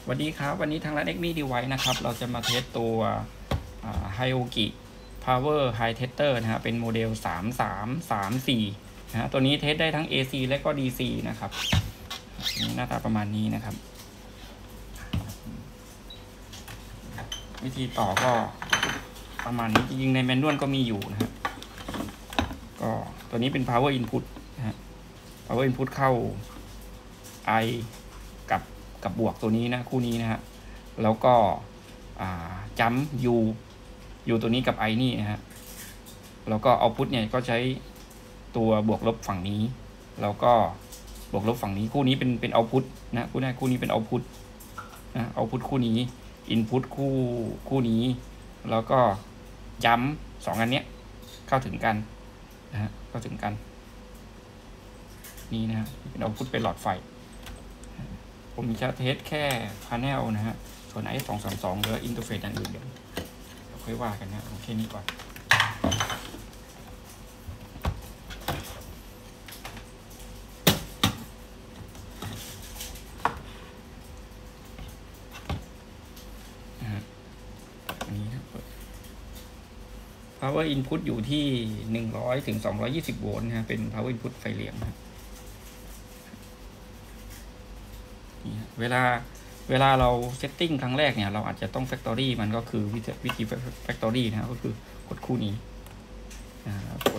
สวัสดีครับวันนี้ทางร้าน Exmi Device นะครับเราจะมาเทสตัว Hioki Power High Tester นะฮะเป็นโมเดล3334นะฮะตัวนี้เทสได้ทั้ง AC และก็ DC นะครับหน้าตาประมาณนี้นะครับวิธีต่อก็ประมาณนี้จริงๆในแมนนวลก็มีอยู่นะฮะก็ตัวนี้เป็น Power Input นะฮะ Power Input เข้า I กับบวกตัวนี้นะคู่นี้นะฮะแล้วก็จัมป์ U ตัวนี้กับ I นี่นะฮะแล้วก็เอาพุทเนี่ยก็ใช้ตัวบวกลบฝั่งนี้แล้วก็บวกลบฝั่งนี้คู่นี้เป็นเอาพุทนะคู่นี้เป็นเอาพุทนะเอาพุทคู่นี้อินพุตคู่นี้แล้วก็จัมป์สองอันเนี้ยเข้าถึงกันนะฮะเข้าถึงกันนี่นะฮะเป็นเอาพุทเป็นหลอดไฟผมจะเทสแค่พาเนลนะฮะส่วน i232 หรืออินเทอร์เฟซอันอื่นเดี๋ยวค่อยว่ากันนะโอเคนี้ก่อนอันนี้นะ Power Input อยู่ที่100 ถึง 220 โวลต์นะฮะเป็น Power Input ไฟเหลี่ยมนะเวลาเราเซตติ้งครั้งแรกเนี่ยเราอาจจะต้อง Factory มันก็คือวิธี Factory นะก็คือกดคู่นี้กด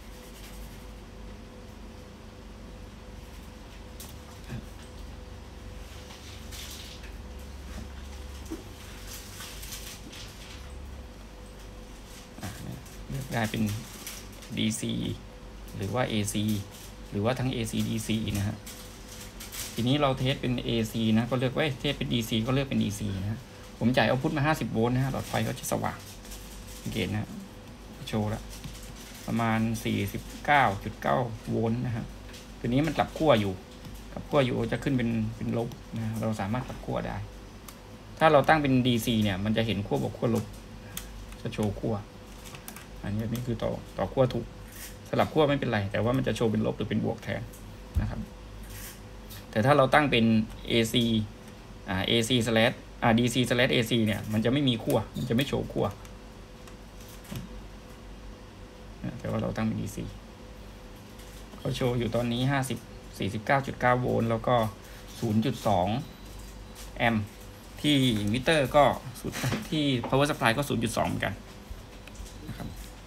เลือกได้เป็น DC หรือว่า AC หรือว่าทั้ง AC DC นะฮะทีนี้เราเทสเป็น AC นะก็เลือกไว้เทสเป็น DC ก็เลือกเป็น DC นะผมจ่ายเอาพุทมา50 โวลต์นะฮะหลอดไฟก็จะสว่างสังเกตนะโชว์แล้วประมาณ 49.9 โวลต์นะฮะทีนี้มันกลับขั้วอยู่จะขึ้นเป็นลบนะเราสามารถกลับขั้วได้ถ้าเราตั้งเป็น DC เนี่ยมันจะเห็นขั้วบวกขั้วลบจะโชว์ขั้วอันนี้คือต่อขั้วถูกสลับขั้วไม่เป็นไรแต่ว่ามันจะโชว์เป็นลบหรือเป็นบวกแทนนะครับแต่ถ้าเราตั้งเป็น AC DC/AC เนี่ยมันจะไม่มีขั้วมันจะไม่โชว์ขั้วแต่ว่าเราตั้งเป็น DC เขาโชว์อยู่ตอนนี้49.9 โวลต์แล้วก็ 0.2 แอมป์ที่มิเตอร์ก็ที่ power supply ก็ 0.2 เหมือนกันนะครับ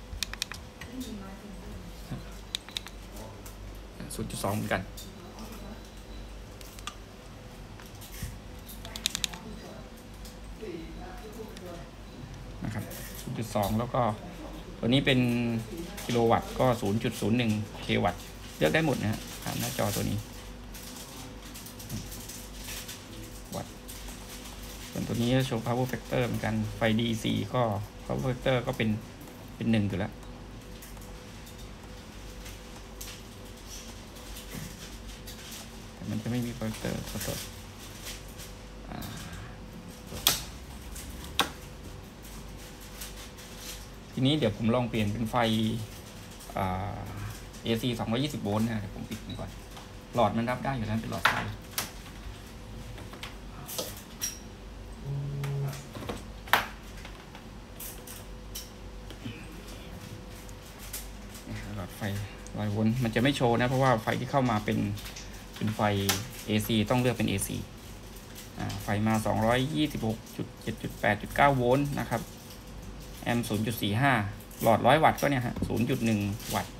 0.2 เหมือนกันนะครับ 0.2 แล้วก็ตัวนี้เป็นกิโลวัตต์ก็ 0.01 เควัตต์เลือกได้หมดนะฮะผ่านหน้าจอตัวนี้วัตต์ส่วนตัวนี้จะโชว์ power factor เหมือนกันไฟ DC ก็ power factor ก็เป็น1อยู่แล้วแต่มันจะไม่มี power factor สดทีนี้เดี๋ยวผมลองเปลี่ยนเป็นไฟAC 220 โวลต์นะเดี๋ยวผมปิดมันก่อนหลอดมันรับได้อยู่แล้วเป็นหลอดไฟหลอดไฟ100 โวลต์มันจะไม่โชว์นะเพราะว่าไฟที่เข้ามาเป็นไฟ AC ต้องเลือกเป็น AC ไฟมา 226.7.8.9 โวลต์นะครับแอมป์ 0.45 หลอด100 วัตต์ก็เนี่ยฮะ 0.1 วัตต์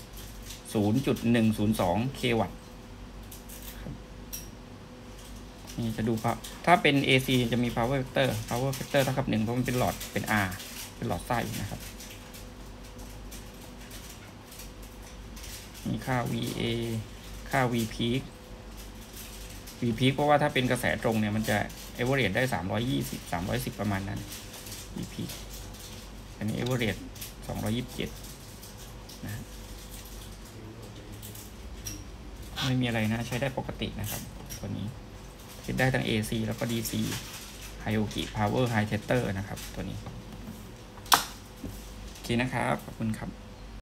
0.102 เควัตต์นี่จะดูครับถ้าเป็น AC จะมี power factor เท่ากับ1เพราะมันเป็นหลอดเป็น R เป็นหลอดไส้นะครับมีค่า VA ค่า V peak เพราะว่าถ้าเป็นกระแสตรงเนี่ยมันจะ average ได้310 ประมาณนั้น V peak อันนี้ average 227นะไม่มีอะไรนะใช้ได้ปกตินะครับตัวนี้ใช้ได้ทั้ง AC แล้วก็ DC Hioki Power High Tester นะครับตัวนี้โอเคนะครับขอบคุณครับ